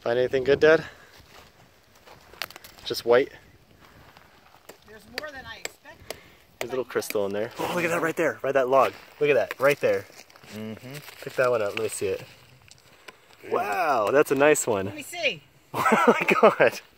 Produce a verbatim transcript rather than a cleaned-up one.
Find anything good, Dad? Just white? There's more than I expected. There's a little crystal in there. Oh, look at that right there. Right that log. Look at that. Right there. Mm-hmm. Pick that one up. Let me see it. Wow, that's a nice one. Let me see. Oh my god.